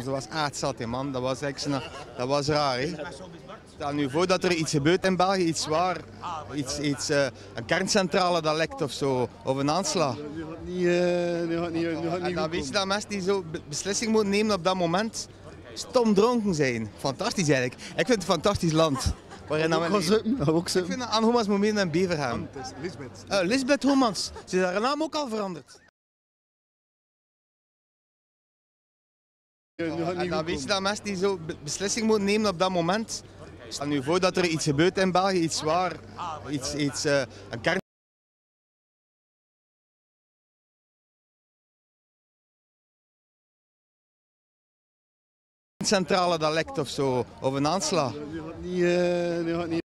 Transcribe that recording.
dat was aardzat, man. Dat was echt dat was raar. Hè. Stel nu voor dat er iets gebeurt in België, iets zwaar, een kerncentrale dat lekt of zo, of een aanslag. En dan weet je dat mensen die zo beslissing moeten nemen op dat moment, stom dronken zijn. Fantastisch eigenlijk. Ik vind het een fantastisch land. Ik vind dat Anne Homans moet mee naar Beverham. Lisbeth. Lisbeth Homans. Ze is haar naam ook al veranderd. En dan weet je dat mensen die zo beslissing moeten nemen op dat moment. Stel nu voor dat er iets gebeurt in België, iets zwaar, een kerncentrale dat lekt of zo, of een aanslag. Die gaat niet